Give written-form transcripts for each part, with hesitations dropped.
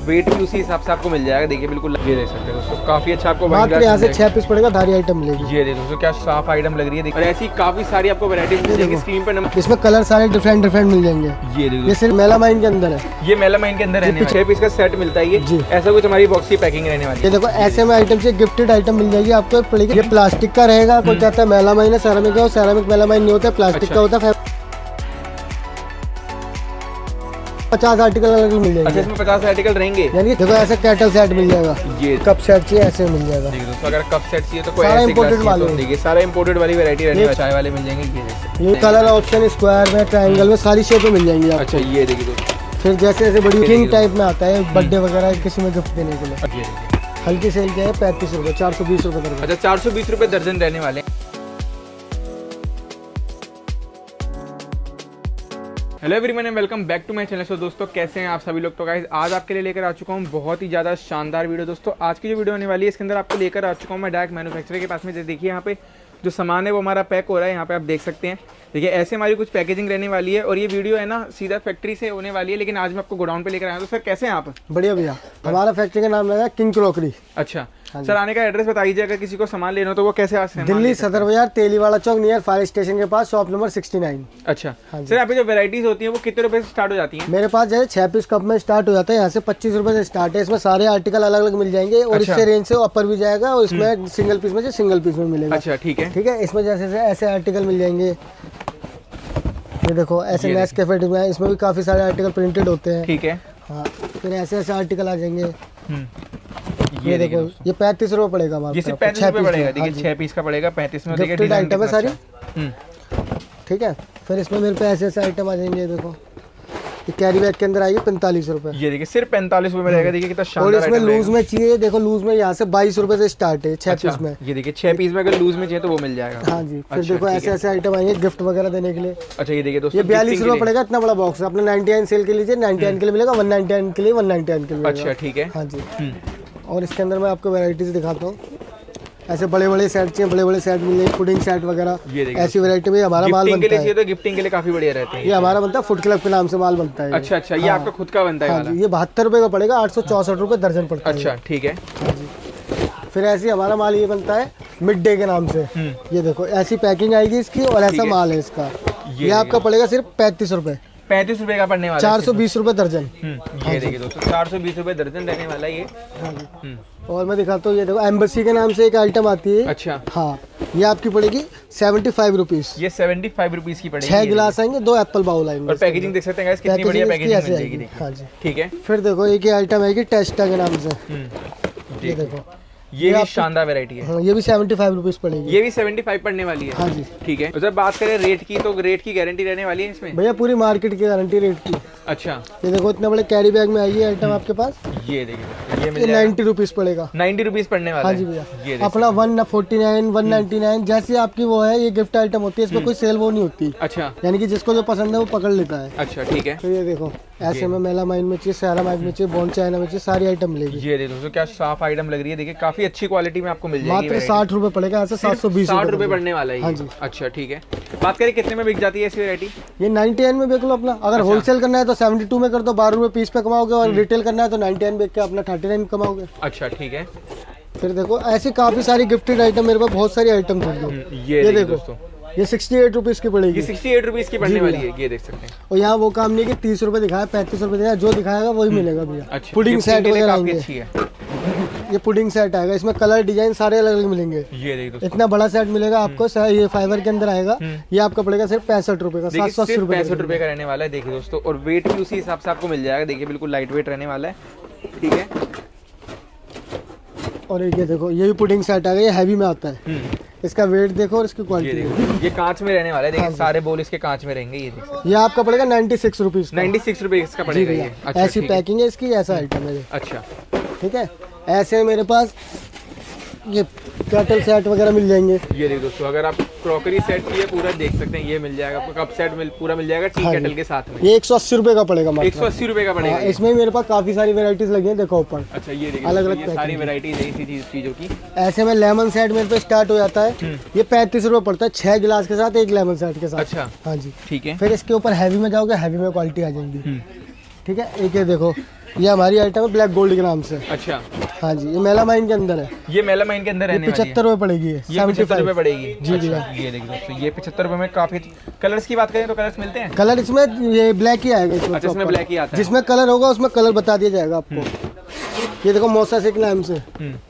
Wait भी उसी हिसाब से आपको मिल जाएगा। देखिए बिल्कुल ये देख सकते हो दोस्तों, काफी अच्छा आपको मात्र यहाँ से 6 पीस पड़ेगा, सारी आइटम मिलेगी। ये देखो दोस्तों क्या साफ आइटम लग रही है। और ऐसी काफी सारी आपको वैरायटी मिल जाएगी स्क्रीन पर नंबर। इसमें कलर सारे डिफरेंट मिल जाएंगे। ये देखो ये सिर्फ मेलामाइन के अंदर है, ये मेलामाइन के अंदर रहने 6 पीस का सेट मिलता है ये। ऐसा कुछ हमारी बॉक्स की पैकिंग रहने वाली है। ये देखो ऐसे में आइटम से गिफ्टेड आइटम मिल जाएगी आपको पड़ेगी। ये प्लास्टिक का रहेगा, कोई कहता है मेलामाइन है, सेरामिक है, सेरामिक मेलामाइन नहीं होता, प्लास्टिक का होता है। 50 आर्टिकल अलग मिल जाएंगे। अच्छा इसमें 50 आर्टिकल रहेंगे। यानी देखो ऐसा कैटल सेट मिल जाएगा, ये कप सेट चाहिए ऐसे मिल जाएगा। दोस्तों अगर कप सेट चाहिए तो कोई ऐसे इंपोर्टेड वाले देखिए, सारा इंपोर्टेड वाली वैरायटी रहने वाली, चाय वाले मिल जाएंगे। ये कलर ऑप्शन स्क्वायर में, ट्रायंगल में, सारी शेप में मिल जाएंगी आपको। अच्छा ये देखिए दोस्तों, फिर जैसे जैसे बड़ी किंग टाइप में आता है बर्थडे वगैरह किसी में गिफ्ट देने के लिए। हल्की सेल के है 35 रुपए, 420 रुपए दर्जन। अच्छा 420 रुपए दर्जन रहने वाले। Hello everyone and welcome back to my channel. So दोस्तों कैसे हैं आप सभी लोग। तो गाइस आज आपके लिए लेकर आ चुका हूं बहुत ही ज़्यादा शानदार वीडियो। दोस्तों आज की जो वीडियो होने वाली है इसके अंदर आपको लेकर आ चुका हूं मैं डायरेक्ट मैन्युफैक्चरर के पास में। देखिए यहाँ पे जो सामान है वो हमारा पैक हो रहा है, यहाँ पे आप देख सकते हैं। देखिए ऐसे हमारी कुछ पैकेजिंग रहने वाली है और ये वीडियो है ना सीधा फैक्ट्री से होने वाली है, लेकिन आज मैं आपको गोडाउन पे लेकर आया हूं। तो सर कैसे हैं आप? बढ़िया भैया, हमारा फैक्ट्री का नाम है किंग क्रॉकरी। अच्छा सर आने का एड्रेस बताइए, अगर किसी को सामान लेना हो तो वो कैसे आ सकते हैं? Delhi Sadar Bazar Teliwala Chowk near fire station के पास, शॉप नंबर 69। अच्छा सर यहाँ पे जो वेराइटीज होती है वो कितने रुपए से स्टार्ट हो जाती है? मेरे पास जो है 6 पीस कप में स्टार्ट हो जाता है, यहाँ से 25 रुपए से स्टार्ट है। इसमें सारे आर्टिकल अलग अलग मिल जाएंगे और इससे रेंज से ऊपर भी जाएगा और इसमें सिंगल पीस में सिंगल पीस में मिलेगा। अच्छा ठीक है। इसमें जैसे ऐसे आर्टिकल मिल जाएंगे। ये देखो ऐसे नेस कैफे में, इसमें भी काफी सारे आर्टिकल प्रिंटेड होते हैं। ठीक है हाँ, फिर ऐसे ऐसे आर्टिकल आ जाएंगे। ये देखो ये 35 रुपए पड़ेगा हमारा। ये सिर्फ 35 रुपए पड़ेगा। देखिए 6 पीस का पड़ेगा 35 में। देखिए डिजाइन आइटम है सारी। ठीक है, फिर इसमें मेरे पे ऐसे ऐसे आइटम आ जाएंगे। देखो ये कैरी बैग के अंदर आएगी 45 रुपए। ये देखिए सिर्फ 45 रुपए में रहेगा। देखिए कितना शानदार। और इसमें लूज में चाहिए, देखो लूज में यहाँ से 22 रुपए से स्टार्ट है 6 पीस में। ये देखिए 6 पीस में अगर लूज में चाहिए तो वो मिल जाएगा। हाँ जी, फिर देखो ऐसे ऐसे आइटम आएंगे गिफ्ट वगैरह देने के लिए। अच्छा ये देखिए दोस्तों ये 42 रुपए पड़ेगा, इतना बड़ा बॉक्स है। अपने 99 सेल के लीजिए, 99 के लिए मिलेगा, 199 के लिए 199 के लिए। अच्छा ठीक है। हाँ जी, और इसके अंदर मैं आपको वैरायटीज दिखाता हूँ। ऐसे बड़े बड़े सेट चाहिए, बड़े बड़े सेट मिल जाएंगे, पुडिंग सेट वगैरह, ऐसी वैरायटी में हमारा माल बनता है। तो गिफ्टिंग के लिए काफी बढ़िया रहते हैं। ये हमारा बनता है फूड क्लब के नाम से माल बनता है। अच्छा अच्छा, ये आपका खुद का बनता है? हाँ जी, ये 72 रुपए का पड़ेगा, 864 रुपए दर्जन पड़ता है। अच्छा ठीक है। हाँ जी, फिर ऐसे हमारा माल ये बनता है मिड डे के नाम से। ये देखो ऐसी पैकिंग आएगी इसकी और ऐसा माल है इसका। ये आपका पड़ेगा सिर्फ 35 रुपए। 35 रुपए का पड़ने वाला, 420 रुपए दर्जन। ये देखिए दोस्तों 420 रुपए दर्जन रहने वाला ये। और मैं दिखाता हूँ, ये देखो एम्बेसी के नाम से एक आइटम आती है। अच्छा हाँ, ये आपकी पड़ेगी 75 रुपीज। ये 75 रुपीज की पड़ेगी। 6 गिलास आएंगे, 2 एप्पल बाउल आएंगे। और पैकेजिंग देख सकते हैं गाइस कितनी बढ़िया पैकेजिंग मिल जाएगी। हाँ जी ठीक है। फिर देखो एक आइटम आएगी टेस्टा के नाम से। ये देखो ये भी शानदार वैरायटी है। हाँ, ये भी 75 रुपीज पड़ेगी। ये भी 75 पड़ने वाली है। हाँ जी ठीक है। जब बात करें रेट की तो रेट की गारंटी रहने वाली है इसमें? भैया पूरी मार्केट की गारंटी रेट की। अच्छा ये देखो इतने बड़े कैरी बैग में आई है आइटम आपके पास। ये देखिए ये 90 रुपीज पड़ेगा। 90 रुपीज पड़ने वाला है। हाँ जी भैया, अपना 149 199 जैसी आपकी वो है। ये गिफ्ट आइटम होती है, इसमें कोई सेल वो नहीं होती। अच्छा, यानी कि जिसको जो पसंद है वो पकड़ लेता है। अच्छा ठीक है। तो ये देखो ऐसे में मेलामाइन में चाहिए, सेरामाइड में चाहिए, बॉन्ड चाइना में चाहिए, सारी आइटम मिलेगी। ये देखो दोस्तों क्या साफ आइटम लग रही है। देखिए काफी अच्छी क्वालिटी में आपको मिल जाएगी। मात्र 60 रुपए पड़ेगा, ऐसे 720 रुपए पड़ने वाला है। हाँ जी। अच्छा ठीक है। बात करें कितने में बिक जाती है ऐसी वैरायटी? ये 99 में बेच लो अपना। अगर होलसेल करना है तो 72 में कर दो, 12 रुपए पीस पे कमाओगे। और रिटेल करना है तो 99 बेच के अपना 39 कमाओगे। अच्छा ठीक है। फिर देखो ऐसी काफी सारी गिफ्टेड आइटम, मेरे पास बहुत सारी आइटम है। ये देखो दोस्तों ये 68 रुपीज की पड़ेगी। ये 68 रुपीज की पड़ने वाली है। ये देख सकते हैं। और यहाँ वो काम नहीं कि 30 रुपए दिखाया 35 रुपए दिखाया, जो दिखाएगा वही मिलेगा भैया। अच्छा, पुडिंग सेट वगैरह आएंगे। है। ये पुडिंग सेट आएगा, इसमें कलर डिजाइन सारे अलग अलग मिलेंगे। ये देखो इतना बड़ा सेट मिलेगा आपको। ये फाइबर के अंदर आएगा। ये आपका पड़ेगा सिर्फ 65 रुपए का, 780 रुपए 65 रुपए का रहने वाला है। देखिए दोस्तों, और वेट भी उसी हिसाब से आपको मिल जाएगा। देखिए बिल्कुल लाइट वेट रहने वाला है। ठीक है। और ये देखो ये भी पुडिंग सेट आएगा, ये हैवी में आता है। इसका वेट देखो और इसकी क्वालिटी। ये कांच में रहने वाला है। देखिए सारे बोल इसके कांच में रहेंगे। ये देखो ये आपका पड़ेगा 96 रुपीज। 96 रुपए इसका पड़ेगा ये। अच्छा, ऐसी पैकिंग है इसकी, ऐसा आइटम है। अच्छा ठीक है। ऐसे मेरे पास ये कैटल सेट वगैरह मिल जाएंगे। ये देखो दोस्तों, अगर आप क्रॉकरी सेट चाहिए पूरा देख सकते हैं, ये मिल जाएगा आपको। कप सेट पूरा मिल जाएगा टी केटल के साथ में। ये 180 रुपए का पड़ेगा। 180 रुपए का पड़ेगा। इसमें मेरे पास काफी सारी वेराइटीज लगी है, देखो ऊपर। अच्छा ये देखिए अलग अलग सारी वेराइटीज है इसी चीजों की। ऐसे में लेमन सेट मेरे पे स्टार्ट हो जाता है। ये 35 रुपए पड़ता है, 6 गिलास के साथ, 1 लेमन सेट के साथ। अच्छा हाँ जी ठीक है। फिर इसके ऊपर हैवी में जाओगे, हैवी में क्वालिटी आ जाएगी। ठीक है। एक ये देखो ये हमारी आइटम है ब्लैक गोल्ड के नाम से। अच्छा हाँ जी, ये मेलामाइन के अंदर है। ये मेलामाइन के अंदर रहने वाली है। 75 रुपए पड़ेगी। ये 75 रुपए पड़ेगी जी भैया। ये देखिए दोस्तों, ये 75 रुपए में काफी। कलर्स की बात करें तो कलर्स मिलते हैं? कलर इसमें ये ब्लैक ही आएगा इसमें। अच्छा, इसमें ब्लैक ही आता है। जिसमें कलर होगा उसमें कलर बता दिया जाएगा आपको। ये देखो मोसासिक नाम से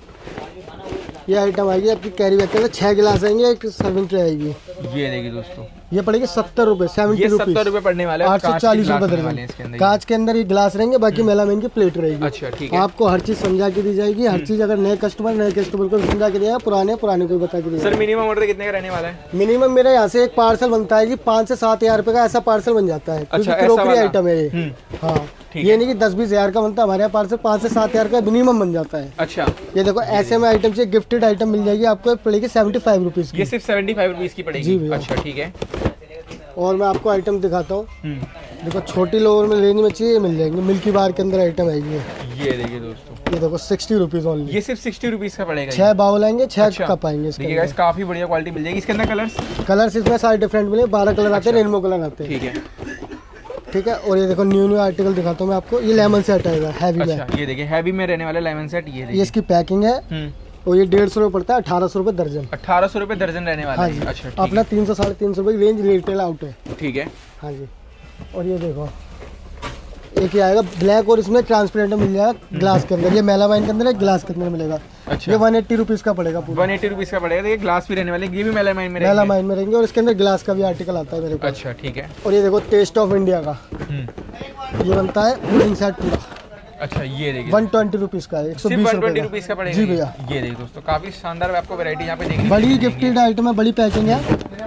ये आइटम आएगी आपकी कैरी बैग के अंदर। 6 गिलास आएंगे, एक सर्विंग ट्रे आएगी। ये देखिए दोस्तों, ये पड़ेगी 70 रुपए, 70 रुपीज। 70 रुपए पड़ने वाला है। 840 रुपए दर्जन। कांच के अंदर ये गिलास रहेंगे, बाकी मेलामाइन की प्लेट रहेगी। अच्छा ठीक है। आपको हर चीज समझा के दी जाएगी। हर चीज अगर नए कस्टमर को समझा के दिया, पुराने को बता के दिया। सर मिनिमम ऑर्डर कितने का रहने वाला है? मिनिमम मेरा यहाँ से एक पार्सल बनता है जी 5 से 7 हजार रुपए का ऐसा पार्सल बन जाता है। अच्छा, क्रोकरी आइटम है ये। हाँ, ये नहीं कि 10-20 हजार का बनता है, हमारे यहाँ पार्सल 5 से 7 हजार का मिनिमम बन जाता है। अच्छा, ये देखो ऐसे में आइटम से गिफ्टेड आइटम मिल जाएगी आपको, पड़ेगी 75 रुपीज की। ये सिर्फ 75 रुपीज की पड़ेगी? जी भैया। अच्छा ठीक है। और मैं आपको आइटम दिखाता हूँ। देखो छोटी लोअर में लेनी में चाहिए, मिल जाएंगे। मिल्की बार के अंदर आइटम आएगी। ये देखिए दोस्तों, ये देखो 60 रुपीज ओनली। ये सिर्फ 60 रुपीज का पड़ेगा। 6 बाउल आएंगे, 6 अच्छा, कप आएंगे इसके अंदर। काफी बढ़िया क्वालिटी मिल जाएगी। इसके अंदर कलर्स इसमें सारे डिफरेंट मिले। 12 कलर आते हैं, रेनबो कलर आते हैं। ठीक है। ठीक है। और ये देखो न्यू आर्टिकल दिखाता हूँ मैं आपको। ये लेमन सेट आएगा हैवी में। अच्छा, ये देखिए हैवी में रहने वाला लेमन सेट। ये इसकी पैकिंग है और ये 150 रुपए पड़ता है। 1800 रुपए दर्जन। 1800 रुपए दर्जन रहने वाला है। अच्छा ठीक है। अपना 300-350 रुपए की रेंज रिटेल आउट है। ठीक है। हाँ जी। और ये देखो एक ही आएगा ब्लैक और इसमें ट्रांसपेरेंट मिल जाएगा ग्लास के अंदर। ये मेलामाइन के अंदर है, ग्लास के अंदर मिलेगा। अच्छा। ये 180 रुपीज का पड़ेगा। 180 रुपीज का पड़ेगा। ये ग्लास भी रहने वाले, ये भी मेलामाइन में रहेंगे और इसके अंदर ग्लास का भी आर्टिकल आता है मेरे पास। अच्छा ठीक है। और ये देखो टेस्ट ऑफ इंडिया का ये बनता है पुडिंग सेट पूरा। अच्छा, ये देखिए 120 रुपीज का है। 120 रुपीज का पड़ेगा। जी भैया। ये देखिए दोस्तों, काफी शानदार आपको वैरायटी यहाँ पे देखने बड़ी गिफ्टेड आइटम है, बड़ी पैकिंग है।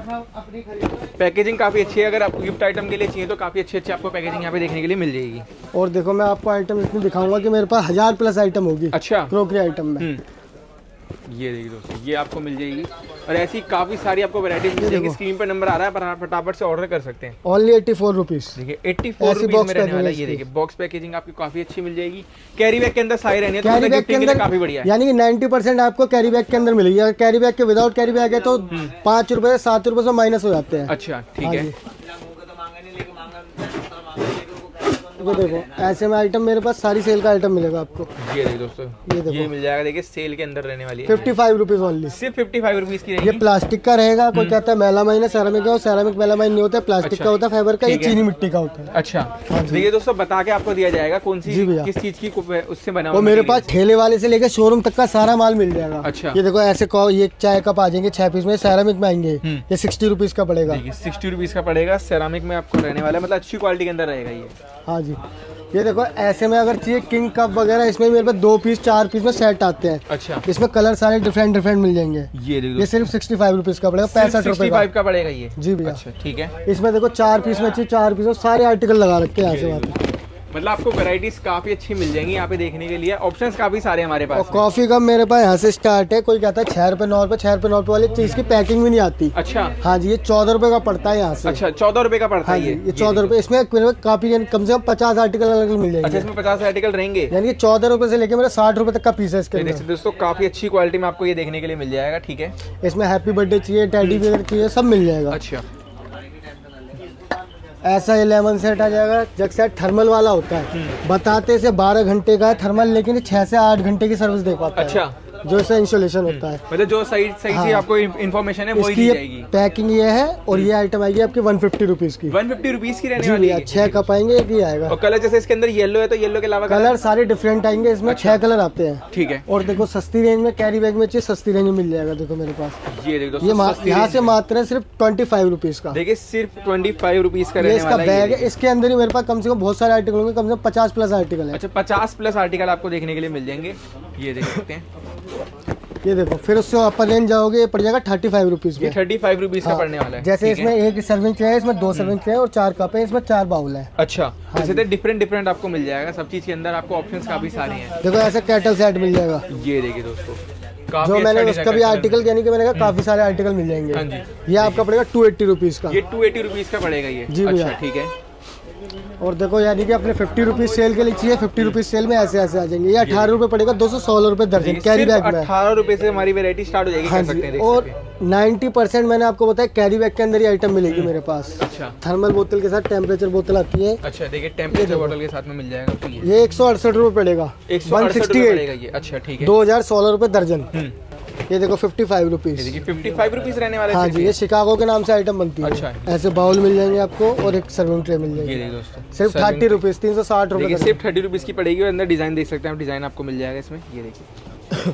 पैकेजिंग काफी अच्छी है। अगर आपको गिफ्ट आइटम के लिए चाहिए तो काफी अच्छी आपको पैकेजिंग यहाँ पे देखने के लिए मिल जाएगी। और देखो मैं आपको आइटम इतनी दिखाऊंगा कि मेरे पास 1000+ आइटम होगी। अच्छा, क्रोकरी आइटम में। ये देखिए दोस्तों, ये आपको मिल जाएगी। और ऐसी काफी सारी आपको वैरायटीज मिल जाएगी। स्क्रीन पर नंबर आ रहा है, पर फटाफट से ऑर्डर कर सकते हैं। Only 84 rupees. देखिए 84 रुपीज में रहने वाला है। ये देखिए बॉक्स पैकेजिंग आपकी काफी अच्छी मिल जाएगी। कैरी बैग के अंदर सारी रहनी है, तो कैरी बैग के अंदर काफी बढ़िया है। यानी कि 90% आपको कैरी बैग के अंदर मिलेगी। अगर कैरी बैग के विदाउट कैरी बैग है तो 5 रुपए 7 रुपए से माइनस हो जाते हैं। अच्छा ठीक है। ये देखो ऐसे में आइटम मेरे पास सारी सेल का आइटम मिलेगा आपको। ये देखिए दोस्तों, ये देखो, ये मिल जाएगा। देखिए सेल के अंदर रहने वाली है। 55 रुपीज ओनली। सिर्फ 55 रुपीज की रहेगी। ये प्लास्टिक का रहेगा। कोई कहता है मेलामाइन है, सेरामिक है। सेरामिक मेलामाइन नहीं होता है, प्लास्टिक का होता है, फाइबर का। ये चीनी मिट्टी का होता है। अच्छा, देखिए दोस्तों, बता के आपको दिया जाएगा कौन सी किस चीज की उससे बना हुआ। वो मेरे पास ठेले वाले से लेकर शोरूम तक का सारा माल मिल जाएगा। अच्छा, ये देखो ऐसे ये चाय कप आ जाएंगे 6 पीस में, सेरामिक में आएंगे। ये 60 रुपीज का पड़ेगा। 60 रुपीज का पड़ेगा। सेरामिक में आपको रहने वाला है, मतलब अच्छी क्वालिटी के अंदर रहेगा ये। हाँ जी। ये देखो ऐसे में अगर चाहिए किंग कप वगैरह, इसमें मेरे पास 2 पीस 4 पीस में सेट आते हैं। अच्छा, इसमें कलर सारे डिफरेंट मिल जाएंगे। ये सिर्फ 65 रुपीज का पड़ेगा। 65 का पड़ेगा ये। जी भैया। अच्छा ठीक है। इसमें देखो 4 पीस में चाहिए, 4 पीस में सारे आर्टिकल लगा रखे हैं। यहाँ से मतलब आपको वैरायटीज काफी अच्छी मिल जाएंगी यहाँ पे देखने के लिए। ऑप्शंस काफी सारे हमारे पास। और कॉफी कप मेरे पास यहाँ से स्टार्ट है। कोई कहता है 6 रुपए 9 रुपए 6 रुपए 9 रुपए वाली चीज की पैकिंग भी नहीं आती। अच्छा। हाँ जी, ये 14 रुपए का पड़ता है यहाँ से। अच्छा, 14 रुपए का पड़ता है ये 14 रुपए। इसमें काफी कम से कम 50 आर्टिकल अलग मिल जाएंगे। अच्छा, इसमें 50 आर्टिकल रहेंगे। यानी कि 14 रुपए से लेके मेरा 60 रुपए तक का पीस है इसके अंदर। दोस्तों काफी अच्छी क्वालिटी में आपको ये देखने के लिए मिल जाएगा। ठीक है। इसमें हैप्पी बर्थडे चाहिए, टेडी बियर चाहिए, सब मिल जाएगा। अच्छा, ऐसा ये लेमन सेट आ जाएगा। जग सेट थर्मल वाला होता है। बताते से 12 घंटे का है थर्मल, लेकिन 6 से 8 घंटे की सर्विस दे पाता है। अच्छा, जो इसका इंस्टॉलेशन होता है, मतलब जो सही सी आपको इन्फॉर्मेशन है वो ही दी जाएगी। पैकिंग ये है। और ये आइटम आएगी आपकी 150 रुपीज की। 150 रुपीज की रहने वाली है। 6 कप आएंगे, एक ही आएगा। और कलर जैसे इसके अंदर येलो है तो येलो के अलावा कलर सारे डिफरेंट आएंगे। इसमें 6 कलर आते हैं। ठीक है। और देखो सस्ती रेंज में कैरी बैग में चाहिए, सस्ती रेंज में मिल जाएगा। देखो मेरे पास ये देखो, ये यहाँ से मात्र है सिर्फ 25 रुपीज का। देखिए सिर्फ 25 रुपीज का रहने इसका बैग है। इसके अंदर ही मेरे पास कम से कम बहुत सारे आर्टिकल होंगे, कम से कम 50+ आर्टिकल है। अच्छा, 50+ आर्टिकल आपको देखने के लिए मिल जाएंगे। ये देख सकते हैं। ये देखो, फिर उससे ऊपर रेंज जाओगे, ये पड़ जाएगा 35 रुपीज में। 35 रुपीज का पड़ने वाला है। जैसे इसमें एक सर्विंग ट्रे है, इसमें 2 सर्विंग ट्रे और 4 कप है, इसमें 4 बाउल है। अच्छा, जैसे डिफरेंट आपको मिल जाएगा। सब चीज के अंदर आपको ऑप्शंस काफी सारे हैं। देखो ऐसे कैटल सेट मिल जाएगा। ये देखिए दोस्तों, जो मैंने उसका भी आर्टिकल, यानी कि मैंने कहा काफी सारे आर्टिकल मिल जाएंगे। ये आपका पड़ेगा 280 रुपीज का। ये 280 रुपीज का पड़ेगा ये। जी भैया। ठीक है। और देखो यानी कि अपने 50 रुपीज सेल के लिए चाहिए, 50 रुपीज सेल में ऐसे ऐसे आ जाएंगे। ये 18 रुपए पड़ेगा, 216 रुपए दर्जन कैरी बैग में। 18 रुपए से हमारी वैरायटी स्टार्ट हो जाएगी। हाँ जी, और 90% मैंने आपको बताया कैरी बैग के अंदर ही आइटम मिलेगी मेरे पास। अच्छा, थर्मल बोतल के साथ टेम्परेचर बोतल आती है। अच्छा देखिए, टेम्परेचर बोतल के साथ में मिल जाएगा। तो ये 168 रुपए पड़ेगा, 168 पड़ेगा ये। अच्छा ठीक है, 2016 रुपए दर्जन। ये देखो 55 रुपीज, 55 रुपीज रहने वाले। हाँ जी, ये शिकागो के नाम से आइटम बनती है। अच्छा, ऐसे बाउल मिल जाएंगे आपको और एक सर्विंग ट्रे मिल जाएगी। ये देखिए दोस्तों, सिर्फ 30 रुपीज, 360 रुपए, सिर्फ 30 रुपीज की पड़ेगी। और अंदर डिजाइन देख सकते हैं आप, डिजाइन आपको मिल जाएगा इसमें। ये देखिए,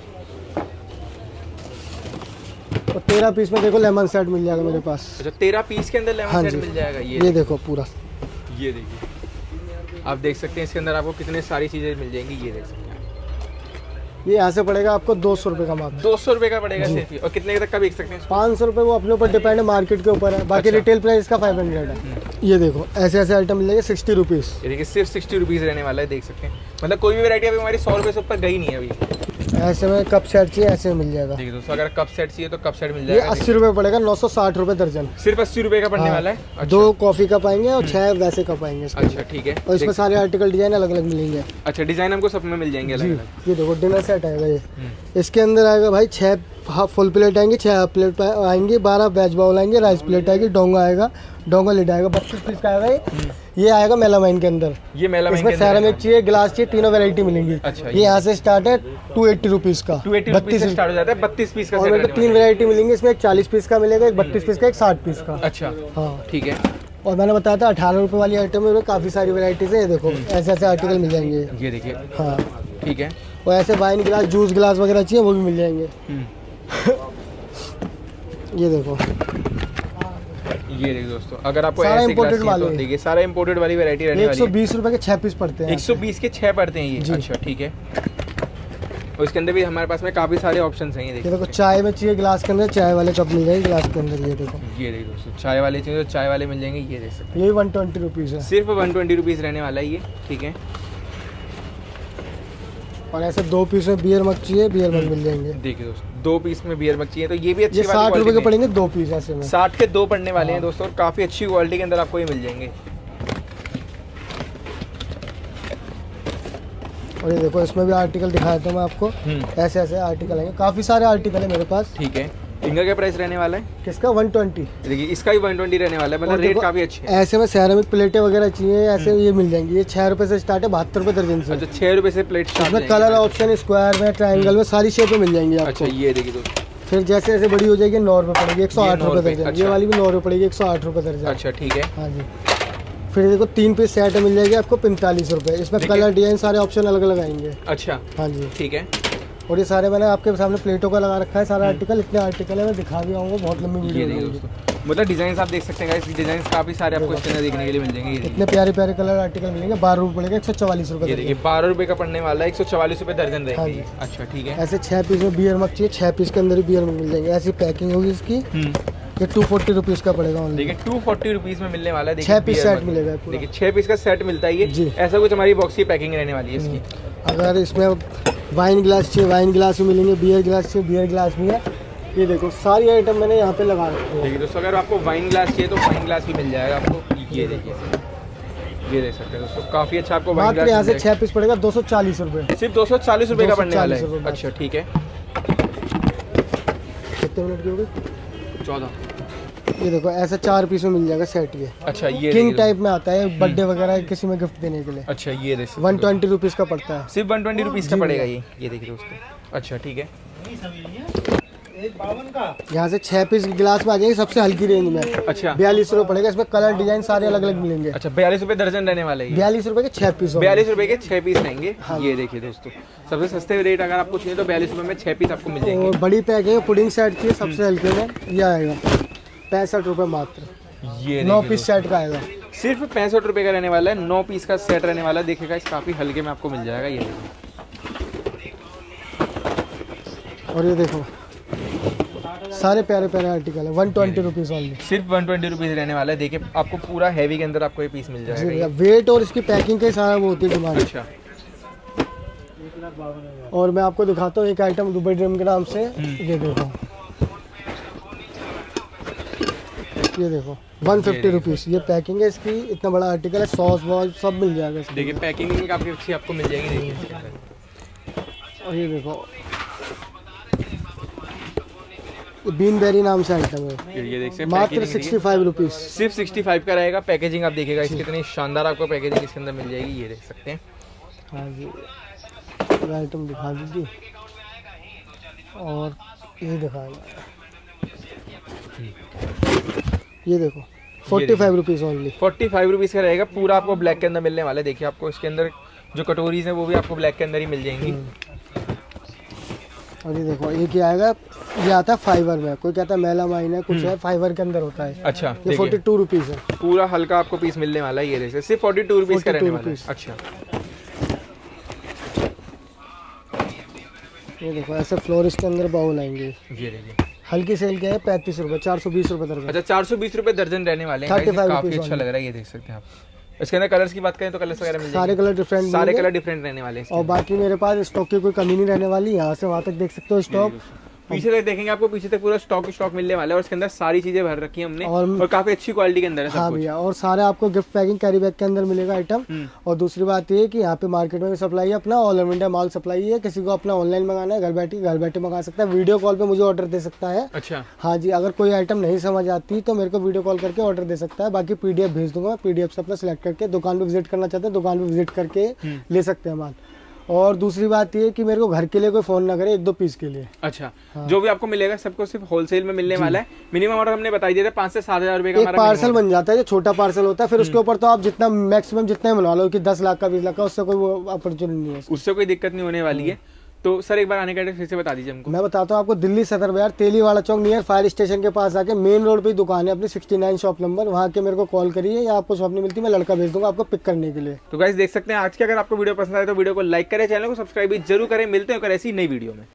और 13 पीस में देखो लेमन सेट मिल जाएगा मेरे पास। अच्छा, 13 पीस के अंदर लेमन सेट मिल जाएगा। ये देखो पूरा, ये देखिए आप देख सकते हैं इसके अंदर आपको कितने सारी चीजें मिल जाएंगी। ये देख सकते हैं, ये यहाँ से पड़ेगा आपको 200 रुपए का मात्र। 200 रुपए का पड़ेगा सिर्फ। और कितने तक का बेच सकते हैं? 500 रुपए, वो अपने ऊपर डिपेंड है, मार्केट के ऊपर है। बाकी रिटेल प्राइस का 500 है। ये देखो ऐसे ऐसे आइटम मिल जाएंगे 60 रुपीज। ये देखिए, सिर्फ 60 रुपीज रहने वाला है। देख सकते हैं, मतलब कोई भी वैरायटी अभी हमारी 100 रुपए से ऊपर गई नहीं है अभी। ऐसे में कप सेट चाहिए, ऐसे मिल जाएगा। देखिए दोस्तों, अगर कप सेट चाहिए तो कप सेट मिल ये जाएगा। 80 रुपए पड़ेगा, 960 रुपए दर्जन। सिर्फ 80 रुपए का पड़ने वाला है। अच्छा। 2 कॉफी कप आएंगे और 6 वैसे कप आएंगे। अच्छा ठीक है, और इसमें सारे आर्टिकल डिजाइन अलग अलग मिलेंगे। अच्छा, डिजाइन हमको सब में मिल जाएंगे अलग अलग। ये देखो डिनर सेट आएगा। ये इसके अंदर आएगा भाई 6 हाफ फुल प्लेट आएंगे, 6 हाफ प्लेट आएंगे, 12 वेज बाउल आएंगे, राइस प्लेट आएगी, डोंगा आएगा, डोंगा लिड आएगा, 32 पीस का आएगा। ये आएगा मेलामाइन के अंदर। ये मेलामाइन इसमें सेरामिक चाहिए, ग्लास चाहिए, तीनों वैरायटी मिलेंगी। अच्छा, ये यहाँ से स्टार्ट है 280 रुपीज का, 32 से स्टार्ट हो जाता है। 32 पीस का और मेरे को 3 वैरायटी मिलेंगी इसमें, एक 40 पीस का मिलेगा, एक 32 पीस का, एक 60 पीस का। अच्छा हाँ ठीक है। और मैंने बताया था 18 रुपए वाली आइटम में काफी सारी वैरायटीज है। ये देखो ऐसे ऐसे आर्टिकल मिल जाएंगे। ये देखिए, हाँ ठीक है। और ऐसे वाइन ग्लास, जूस ग्लास वगैरह चाहिए वो भी मिल जाएंगे। ये देखो, ये देखिए दोस्तों, अगर आपको सारा ऐसे imported ग्लास चाहिए तो देखिए सारा इंपोर्टेड वाली वैरायटी रहने वाली है। 120 रुपए के 6 पीस पड़ते हैं। 120 के 6 पड़ते हैं ये। अच्छा ठीक है। और इसके अंदर भी हमारे पास में काफी सारे ऑप्शंस हैं। ये देखो चाय में चाहिए ग्लास के अंदर, चाय वाले कप मिल जाएंगे ग्लास के अंदर। ये देखो, ये देखो दोस्तों, चाय वाले चाहिए तो चाय वाले मिल जाएंगे। ये देख सकते हैं, ये 120 रुपीज़ है। सिर्फ 120 रुपीज़ रहने वाला है ये। ठीक है। और ऐसे 2 पीस में बियर मग चाहिए, बियर मग मिल जाएंगे। देखिए दोस्तों, 2 पीस में बियर मग चाहिए तो ये भी अच्छी, ये 60 रुपए के पड़ेंगे 2 पीस ऐसे में। 60 के 2 पड़ने वाले हैं दोस्तों, और काफी अच्छी क्वालिटी के अंदर आपको ये मिल जाएंगे। और ये देखो इसमें भी आर्टिकल दिखाया था मैं आपको। ऐसे ऐसे आर्टिकल आएंगे, काफी सारे आर्टिकल है मेरे पास। ठीक है। इनका क्या प्राइस रहने वाला है? किसका? 120। देखिए इसका भी 120 रहने वाला है, मतलब रेट काफी अच्छे है। ऐसे में सेरामिक प्लेटें वगैरह चाहिए, ऐसे ये मिल जाएंगी। ये 6 रुपए से स्टार्ट है, 72 रुपए दर्जन से। अच्छा, 6 रुपए से प्लेट स्टार्ट। इसमें कलर ऑप्शन स्क्वायर में, ट्रायंगल में, सारी शेप में मिल जाएंगी आपको। अच्छा, ये देखिए दोस्तों, फिर जैसे जैसे बड़ी हो जाएगी 9 रुपए पड़ेगी, 108 रुपए दर्जन। ये वाली भी 9 रुपए पड़ेगी, 108 रुपए दर्जन। अच्छा ठीक है। हाँ जी। फिर देखो 3 पीस सेट मिल जाएगी आपको 45 रुपए। इसमें कलर डिजाइन सारे ऑप्शन अलग अलग आएंगे। अच्छा हाँ जी, ठीक है। और ये सारे मैंने आपके सामने प्लेटों का लगा रखा है सारा आर्टिकल। इतने आर्टिकल है, मैं दिखा भी आऊँगा, बहुत लंबी वीडियो है दोस्तों। मतलब डिजाइन आप देख सकते हैं, इस डिजाइन काफी सारे आपको इसके अंदर देखने के लिए मिल जाएंगे। इतने प्यारे प्यारे कलर आर्टिकल मिलेंगे। 12 रुपए पड़ेगा, 144 रुपए। ये देखिए 12 रुपए का पड़ने वाला है, 144 रुपए दर्जन रहेंगे। अच्छा ठीक है। ऐसे 6 पीस में बियर मग चाहिए, 6 पीस के अंदर ही बियर मग मिल जाएंगे। ऐसी पैकिंग होगी इसकी। ये 240 रुपीज़ का पड़ेगा। देखिए 240 रुपीज़ में मिलने वाला है। 6 पीस सेट मिलेगा। देखिए 6 पीस का सेट मिलता है ये। ऐसा कुछ हमारी बॉक्स की पैकिंग रहने वाली है इसकी। अगर इसमें वाइन ग्लास चाहिए, वाइन ग्लास भी मिलेंगे। बियर ग्लास चाहिए, बियर ग्लास भी है। ये देखो सारी आइटम मैंने यहाँ पे लगा रखी है। देखिए दोस्तों, अगर आपको वाइन ग्लास चाहिए तो वाइन ग्लास भी मिल जाएगा आपको। ये देखिए, ये देख सकते हैं दोस्तों, काफी अच्छा आपको वाइन ग्लास। यहाँ से 6 पीस पड़ेगा 240 रुपए। सिर्फ 240 रुपए का पड़ने वाला है। अच्छा ठीक है। कितने मिनट की हो गई? 14। ये देखो ऐसा 4 पीस में मिल जाएगा सेट ये। अच्छा, ये किंग टाइप में आता है, बर्थडे वगैरह किसी में गिफ्ट देने के लिए। अच्छा, ये देखिए 120 रुपीज़ का पड़ता है। सिर्फ 120 रुपीज़ का पड़ेगा ये देखिए दोस्तों। अच्छा ठीक है। यहाँ से 6 पीस गिलास में आ जाएंगे सबसे हल्की रेंज में। अच्छा, 42 रुपए पड़ेगा। इसमें कलर डिजाइन सारे अलग अलग मिलेंगे। अच्छा, 42 रुपए दर्जन रहने वाले हैं। 42 रुपए के 6 पीस। 42 रुपए के 6 पीस रहेंगे। ये देखिए दोस्तों, सबसे सस्ते रेट अगर आपको चाहिए तो 42 रुपए में 6 पीस आपको मिल जाएंगे। और बड़ी पैक है, पुडिंग सेट चाहिए सबसे हल्के में, ये आएगा 65 रुपए मात्र। ये 9 पीस सेट का आएगा। सिर्फ 65 रुपए का रहने वाला है। 9 पीस का सेट रहने वाला है। देखिएगा इस काफी हल्के में आपको मिल जाएगा। ये देखिए, और ये देखो सारे प्यारे प्यारे आर्टिकल है। 120 रुपीज़ ओनली। सिर्फ 120 रुपीज़ रहने वाला है। देखिए आपको पूरा हैवी के अंदर आपको ये पीस मिल जाएगा। वेट और इसकी पैकिंग के सारा वो होती है डिमांड। अच्छा, और मैं आपको दिखाता हूँ एक आइटम दुबई ड्रीम के नाम से। ये देखो, ये देखो 150 रुपीज़ ये पैकिंग है इसकी। इतना बड़ा आर्टिकल है, सॉस वॉस सब मिल जाएगा इसमें। देखिए पैकिंग भी काफ़ी अच्छी आपको मिल जाएगी। देखिए इसके अंदर और ये देखो बीन बेरी नाम से आइटम है, ये देख सकते हैं मात्र 65 रुपीज़। सिर्फ 65 का रहेगा। पैकेजिंग आप देखिएगा इसकी कितनी शानदार आपको पैकेजिंग इसके अंदर मिल जाएगी। ये देख सकते हैं। हाँ जी आइटम दिखा दीजिए। और ये दिखाएगा, ये देखो 45 रुपीज़ ओनली। 45 रुपीज़ का रहेगा। पूरा आपको ब्लैक के अंदर मिलने वाला है। देखिए आपको इसके अंदर जो कटोरीज हैं वो भी आपको ब्लैक के अंदर ही मिल जाएंगी। और ये देखो एक ही आएगा, ये आता है फाइबर में। कोई कहता है मेलामाइन है, कुछ है, फाइबर के अंदर होता है। अच्छा ये 42 रुपीज़ है। पूरा हल्का आपको पीस मिलने वाला है। ये देखिए सिर्फ 42 रुपीज़ का रहने वाला है। अच्छा ये देखो ऐसे फ्लोरिस के अंदर बाउल आएंगे। ये देखिए हल्की सेल क्या है 35 रुपये, 420 रुपये दर्जन। अच्छा 420 रुपये दर्जन रहने वाले हैं। 35 काफ़ी अच्छा लग रहा है। ये देख सकते हैं आप। इसके अंदर कलर्स की बात करें तो कलर्स वगैरह मिल सारे कलर डिफरेंट, सारे कलर डिफरेंट रहने वाले हैं। और बाकी मेरे पास स्टॉक की कोई कमी नहीं रहने वाली। यहाँ से वहाँ तक देख सकते हो स्टॉक। पीछे तक देखेंगे आपको, पीछे तक पूरा स्टॉक मिलने वाला है। और इसके अंदर सारी चीजें भर रखी है हमने और काफी अच्छी क्वालिटी के अंदर है सब हाँ भैया। और सारे आपको गिफ्ट पैकिंग कैरी बैग के अंदर मिलेगा आइटम। और दूसरी बात ये कि यहाँ पे मार्केट में भी सप्लाई है, अपना ऑल ओवर इंडिया माल सप्लाई है। किसी को अपना ऑनलाइन मंगाना है घर बैठे मंगा सकता है। वीडियो कॉल पे मुझे ऑर्डर दे सकता है। अच्छा हाँ जी, अगर कोई आइटम नहीं समझ आती तो मेरे को वीडियो कॉल करके ऑर्डर दे सकता है। बाकी PDF भेज दूंगा, PDF से अपना सिलेक्ट करके दुकान पे विजिट करना चाहते हैं दुकान पे विजिट करके ले सकते हैं माल। और दूसरी बात ये कि मेरे को घर के लिए कोई फोन ना करे 1-2 पीस के लिए। अच्छा हाँ। जो भी आपको मिलेगा सबको सिर्फ होलसेल में मिलने वाला है। मिनिमम ऑर्डर हमने बता दिया था 5 से 7 हज़ार रुपए का एक पार्सल बन जाता है। जो छोटा पार्सल होता है फिर उसके ऊपर तो आप जितना मैक्सिमम जितना बनवा लो कि 10 लाख का 20 लाख का, उससे कोई अपॉर्चुनिटी नहीं है, उससे कोई दिक्कत नहीं होने वाली है। तो सर एक बार आने का एड्रेस फिर से बता दीजिए हमको। मैं बताता हूँ आपको, Delhi Sadar Bazar Teliwala Chowk near fire station के पास आके मेन रोड पे दुकान है अपनी 69 शॉप नंबर। वहाँ के मेरे को कॉल करिए या आपको शॉप नहीं मिलती मैं लड़का भेज दूंगा आपको पिक करने के लिए। तो गाइस देख सकते हैं आज की अगर आपको वीडियो पसंद आए तो वीडियो को लाइक करें, चैनल को सब्सक्राइब भी जरूर करें। मिलते हैं ऐसी नई वीडियो में।